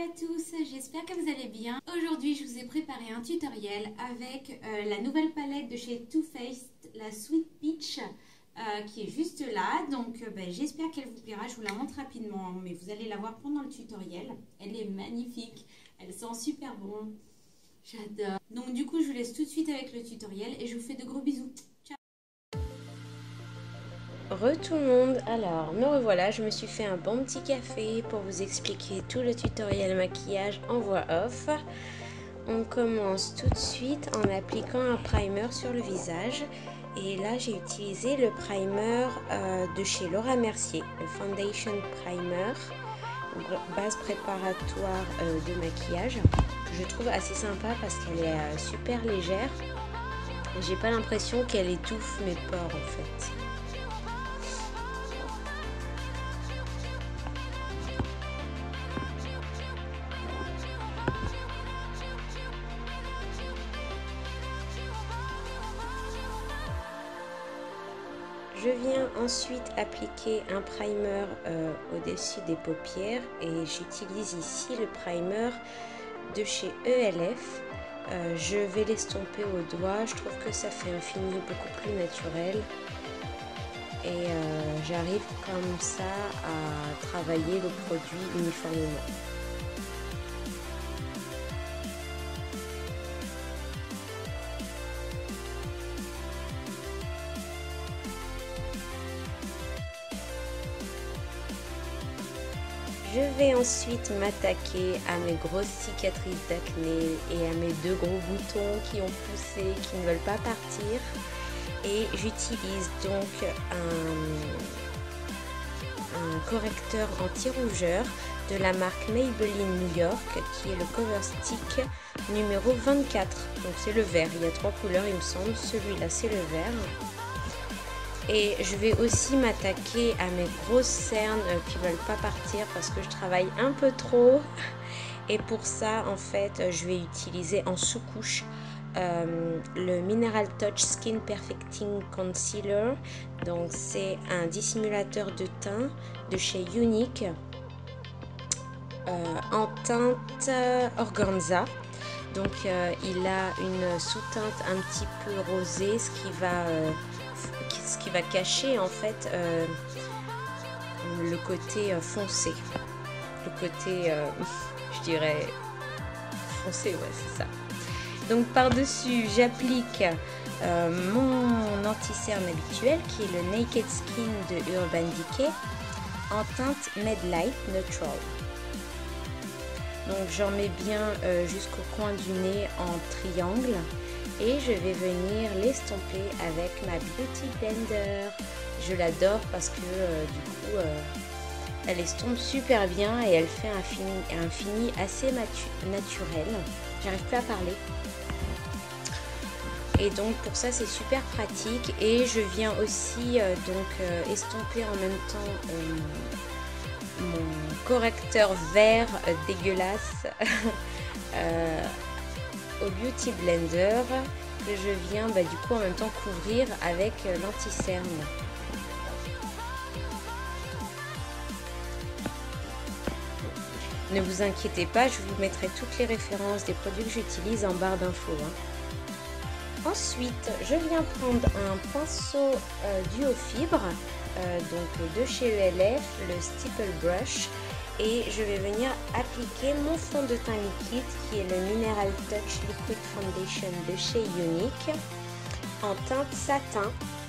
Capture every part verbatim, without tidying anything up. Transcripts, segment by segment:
à tous, j'espère que vous allez bien. Aujourd'hui, je vous ai préparé un tutoriel avec euh, la nouvelle palette de chez Too Faced, la Sweet Peach, euh, qui est juste là. Donc, euh, ben, j'espère qu'elle vous plaira. Je vous la montre rapidement, mais vous allez la voir pendant le tutoriel. Elle est magnifique, elle sent super bon. J'adore. Donc, du coup, je vous laisse tout de suite avec le tutoriel et je vous fais de gros bisous. Ciao. Re tout le monde, alors me revoilà, je me suis fait un bon petit café pour vous expliquer tout le tutoriel maquillage en voix off. On commence tout de suite en appliquant un primer sur le visage. Et là j'ai utilisé le primer euh, de chez Laura Mercier, le Foundation Primer, base préparatoire euh, de maquillage. Je trouve assez sympa parce qu'elle est euh, super légère. J'ai pas l'impression qu'elle étouffe mes pores en fait. Je viens ensuite appliquer un primer euh, au-dessus des paupières et j'utilise ici le primer de chez E L F. Euh, je vais l'estomper au doigt, je trouve que ça fait un fini beaucoup plus naturel et euh, j'arrive comme ça à travailler le produit uniformément. Je vais ensuite m'attaquer à mes grosses cicatrices d'acné et à mes deux gros boutons qui ont poussé, qui ne veulent pas partir. Et j'utilise donc un, un correcteur anti-rougeur de la marque Maybelline New York qui est le Cover Stick numéro vingt-quatre. Donc c'est le vert, il y a trois couleurs il me semble, celui-là c'est le vert. Et je vais aussi m'attaquer à mes grosses cernes qui ne veulent pas partir parce que je travaille un peu trop. Et pour ça, en fait, je vais utiliser en sous-couche euh, le Mineral Touch Skin Perfecting Concealer. Donc c'est un dissimulateur de teint de chez Unique euh, en teinte organza. Donc euh, il a une sous-teinte un petit peu rosée, ce qui va... Euh, ce qui va cacher en fait euh, le côté euh, foncé, le côté euh, je dirais foncé, ouais c'est ça. Donc par dessus j'applique euh, mon anti-cerne habituel qui est le Naked Skin de Urban Decay en teinte Med Light Neutral. Donc j'en mets bien euh, jusqu'au coin du nez en triangle. Et je vais venir l'estomper avec ma Beauty Blender. Je l'adore parce que euh, du coup, euh, elle estompe super bien et elle fait un fini, un fini assez naturel. J'arrive plus à parler. Et donc pour ça, c'est super pratique. Et je viens aussi euh, donc euh, estomper en même temps euh, mon correcteur vert euh, dégueulasse. euh, au Beauty Blender que je viens bah, du coup en même temps couvrir avec euh, l'anti-cerne. Ne vous inquiétez pas, je vous mettrai toutes les références des produits que j'utilise en barre d'infos. Hein. Ensuite, je viens prendre un pinceau euh, duo-fibre euh, donc de chez E L F, le Stipple Brush. Et je vais venir appliquer mon fond de teint liquide qui est le Mineral Touch Liquid Foundation de chez Unique en teinte satin.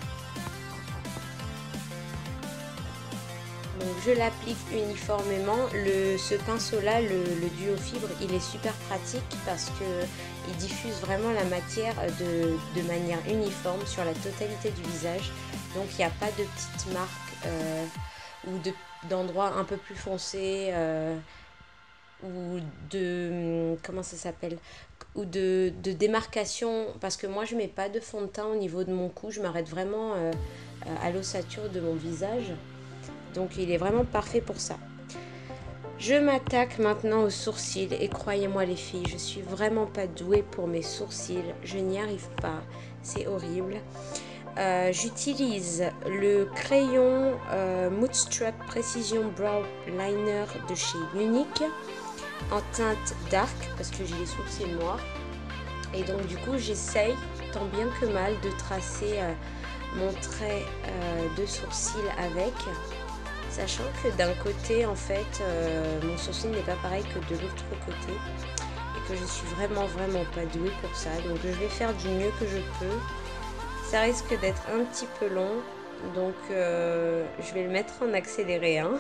Donc je l'applique uniformément. Le, ce pinceau là, le, le duo fibre, il est super pratique parce que il diffuse vraiment la matière de, de manière uniforme sur la totalité du visage. Donc il n'y a pas de petites marques euh, ou de d'endroits un peu plus foncés euh, ou de comment ça s'appelle ou de, de démarcation parce que moi je mets pas de fond de teint au niveau de mon cou, je m'arrête vraiment euh, à l'ossature de mon visage, donc il est vraiment parfait pour ça. Je m'attaque maintenant aux sourcils et croyez-moi les filles, je suis vraiment pas douée pour mes sourcils, je n'y arrive pas, c'est horrible. Euh, j'utilise le crayon euh, Moodstruck Precision Brow Liner de chez Unique en teinte dark parce que j'ai les sourcils noirs. Et donc du coup j'essaye tant bien que mal de tracer euh, mon trait euh, de sourcil avec, sachant que d'un côté en fait euh, mon sourcil n'est pas pareil que de l'autre côté et que je suis vraiment vraiment pas douée pour ça. Donc je vais faire du mieux que je peux. Ça risque d'être un petit peu long, donc euh, je vais le mettre en accéléré hein.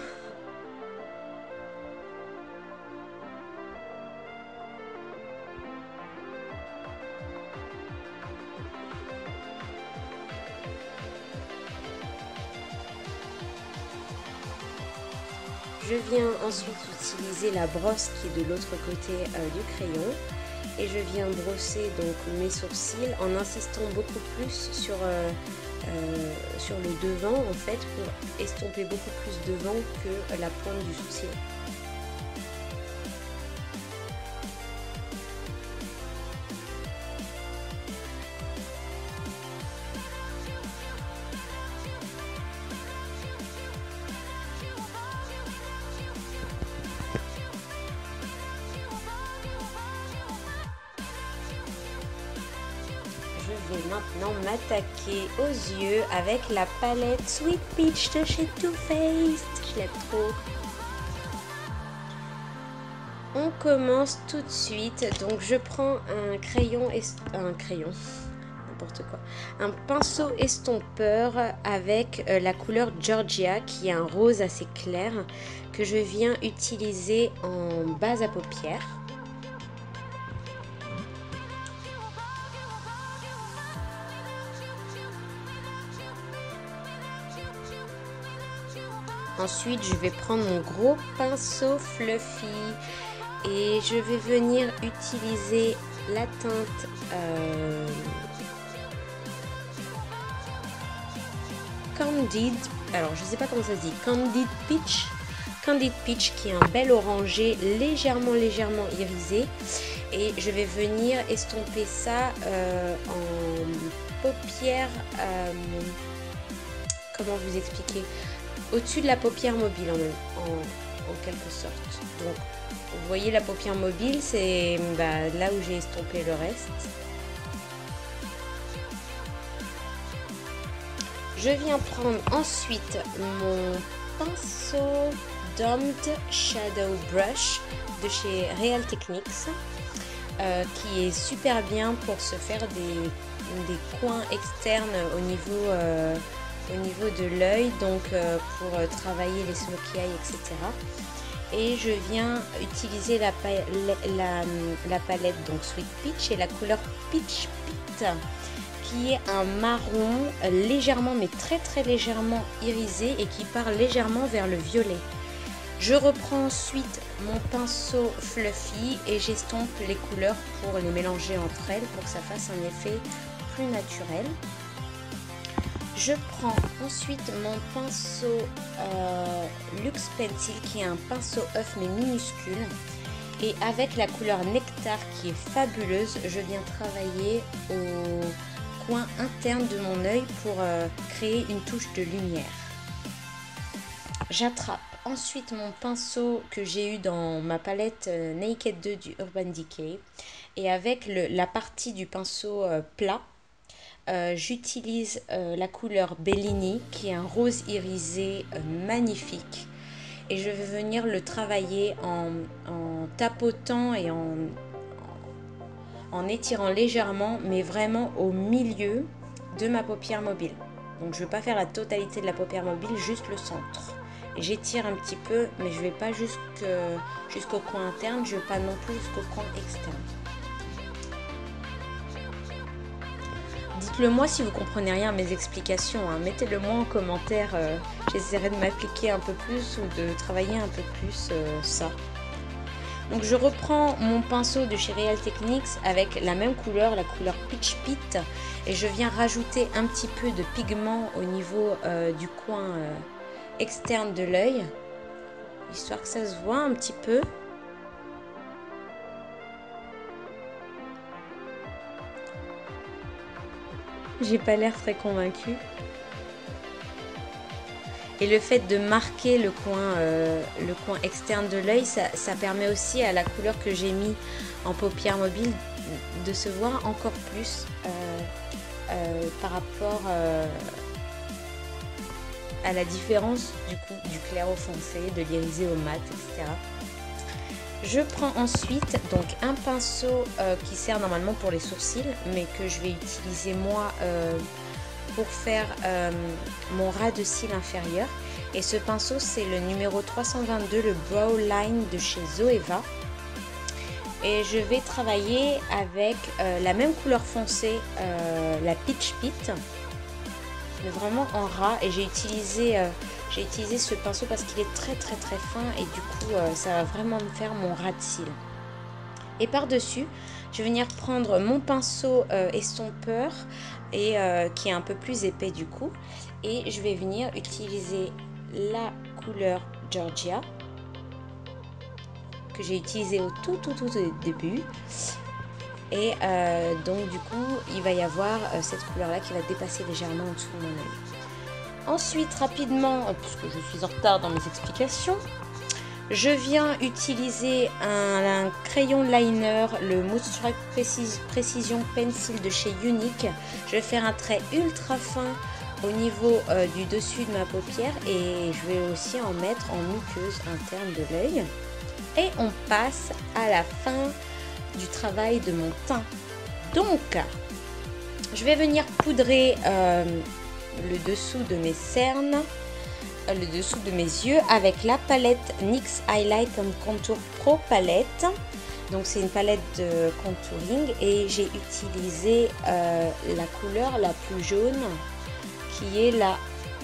Je viens ensuite utiliser la brosse qui est de l'autre côté euh, du crayon et je viens brosser donc mes sourcils en insistant beaucoup plus sur, euh, euh, sur le devant en fait pour estomper beaucoup plus devant que la pointe du sourcil. Je vais maintenant m'attaquer aux yeux avec la palette Sweet Peach de chez Too Faced. Je l'aime trop. On commence tout de suite. Donc je prends un crayon, un crayon, n'importe quoi, un pinceau estompeur avec la couleur Georgia qui est un rose assez clair que je viens utiliser en base à paupières. Ensuite, je vais prendre mon gros pinceau fluffy et je vais venir utiliser la teinte euh, Candid, alors je sais pas comment ça se dit, Candid Peach, Candid Peach qui est un bel orangé légèrement légèrement irisé et je vais venir estomper ça euh, en paupières, euh, comment vous expliquer, au-dessus de la paupière mobile en, en, en quelque sorte. Donc vous voyez la paupière mobile, c'est bah, là où j'ai estompé le reste. Je viens prendre ensuite mon pinceau Domed Shadow Brush de chez Real Techniques euh, qui est super bien pour se faire des, des coins externes au niveau euh, au niveau de l'œil, donc euh, pour euh, travailler les smokey eyes, et cetera. Et je viens utiliser la, pa la, la palette donc Sweet Peach et la couleur Peach Pit qui est un marron légèrement mais très très légèrement irisé et qui part légèrement vers le violet. Je reprends ensuite mon pinceau fluffy et j'estompe les couleurs pour les mélanger entre elles pour que ça fasse un effet plus naturel. Je prends ensuite mon pinceau euh, Luxe Pencil qui est un pinceau œuf mais minuscule et avec la couleur Nectar qui est fabuleuse, je viens travailler au coin interne de mon œil pour euh, créer une touche de lumière. J'attrape ensuite mon pinceau que j'ai eu dans ma palette euh, Naked deux du Urban Decay et avec le, la partie du pinceau euh, plat, Euh, j'utilise euh, la couleur Bellini qui est un rose irisé euh, magnifique et je vais venir le travailler en, en tapotant et en, en étirant légèrement mais vraiment au milieu de ma paupière mobile. Donc je ne vais pas faire la totalité de la paupière mobile, juste le centre. Et j'étire un petit peu mais je ne vais pas jusqu'au coin interne, je ne vais pas non plus jusqu'au coin externe. Dites-le moi si vous comprenez rien à mes explications, hein. Mettez-le moi en commentaire, euh, j'essaierai de m'appliquer un peu plus ou de travailler un peu plus euh, ça. Donc je reprends mon pinceau de chez Real Techniques avec la même couleur, la couleur Peach Pit, et je viens rajouter un petit peu de pigment au niveau euh, du coin euh, externe de l'œil, histoire que ça se voit un petit peu. J'ai pas l'air très convaincue. Et le fait de marquer le coin, euh, le coin externe de l'œil, ça, ça permet aussi à la couleur que j'ai mis en paupière mobile de se voir encore plus euh, euh, par rapport euh, à la différence du coup du clair au foncé, de l'irisé au mat, et cetera. Je prends ensuite donc un pinceau euh, qui sert normalement pour les sourcils, mais que je vais utiliser moi euh, pour faire euh, mon ras de cils inférieur. Et ce pinceau, c'est le numéro trois cent vingt-deux, le Brow Line de chez Zoeva. Et je vais travailler avec euh, la même couleur foncée, euh, la Peach Pit, mais vraiment en ras. Et j'ai utilisé, euh, j'ai utilisé ce pinceau parce qu'il est très très très fin et du coup euh, ça va vraiment me faire mon ras de cils. Et par-dessus, je vais venir prendre mon pinceau euh, estompeur et euh, qui est un peu plus épais du coup, et je vais venir utiliser la couleur Georgia que j'ai utilisé au tout tout tout début, et euh, donc du coup il va y avoir euh, cette couleur là qui va dépasser légèrement en dessous de mon œil. Ensuite rapidement, puisque je suis en retard dans mes explications, je viens utiliser un, un crayon liner, le Moonstruck Precision Pencil de chez Unique. Je vais faire un trait ultra fin au niveau euh, du dessus de ma paupière et je vais aussi en mettre en muqueuse interne de l'œil. Et on passe à la fin du travail de mon teint. Donc, je vais venir poudrer euh, le dessous de mes cernes, le dessous de mes yeux avec la palette N Y X Highlight and Contour Pro Palette. Donc c'est une palette de contouring et j'ai utilisé euh, la couleur la plus jaune qui est la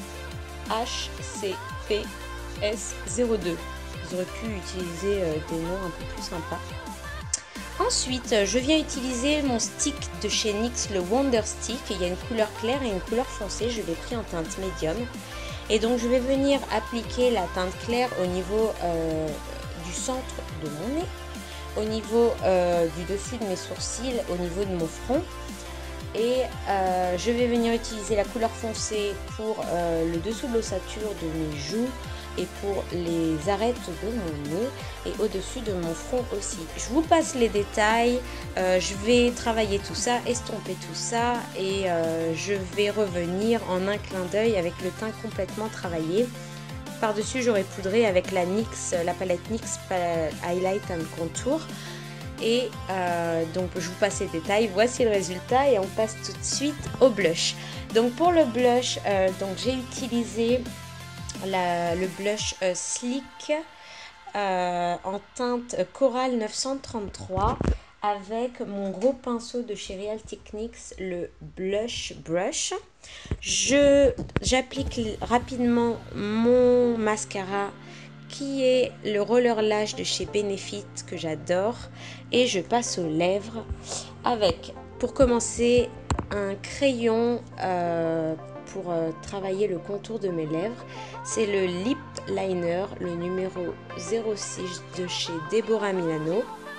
H C P S zéro deux. J'aurais pu utiliser euh, des noms un peu plus sympas. Ensuite, je viens utiliser mon stick de chez N Y X, le Wonder Stick. Il y a une couleur claire et une couleur foncée. Je l'ai pris en teinte médium. Et donc, je vais venir appliquer la teinte claire au niveau euh, du centre de mon nez, au niveau euh, du dessus de mes sourcils, au niveau de mon front. Et euh, je vais venir utiliser la couleur foncée pour euh, le dessous de l'ossature de mes joues et pour les arêtes de mon nez et au-dessus de mon front aussi. Je vous passe les détails, euh, je vais travailler tout ça, estomper tout ça et euh, je vais revenir en un clin d'œil avec le teint complètement travaillé. Par-dessus, j'aurai poudré avec la N Y X, la palette N Y X Highlight and Contour. Et euh, donc je vous passe les détails, voici le résultat et on passe tout de suite au blush. Donc pour le blush, euh, donc j'ai utilisé la, le blush euh, Sleek euh, en teinte Coral neuf cent trente-trois avec mon gros pinceau de chez Real Techniques, le Blush Brush. Je j'applique rapidement mon mascara qui est le Roller Lash de chez Benefit que j'adore, et je passe aux lèvres avec, pour commencer, un crayon euh, pour euh, travailler le contour de mes lèvres. C'est le Lip Liner, le numéro zéro six de chez Deborah Milano,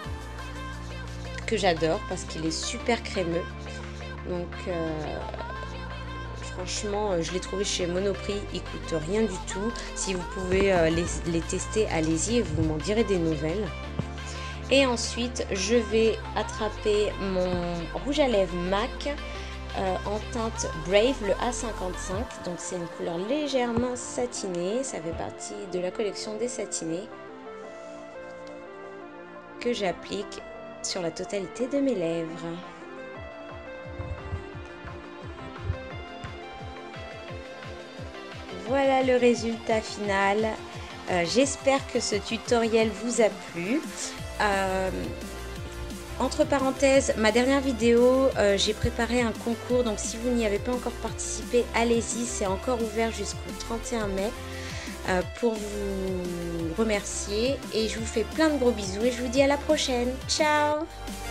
que j'adore parce qu'il est super crémeux. Donc euh, franchement, je l'ai trouvé chez Monoprix, il coûte rien du tout. Si vous pouvez euh, les, les tester, allez-y et vous m'en direz des nouvelles. Et ensuite, je vais attraper mon rouge à lèvres M A C euh, en teinte Brave, le A cinquante-cinq. Donc c'est une couleur légèrement satinée, ça fait partie de la collection des satinés que j'applique sur la totalité de mes lèvres. Voilà le résultat final. Euh, j'espère que ce tutoriel vous a plu. Euh, entre parenthèses, ma dernière vidéo, euh, j'ai préparé un concours. Donc si vous n'y avez pas encore participé, allez-y. C'est encore ouvert jusqu'au trente et un mai euh, pour vous remercier. Et je vous fais plein de gros bisous et je vous dis à la prochaine. Ciao!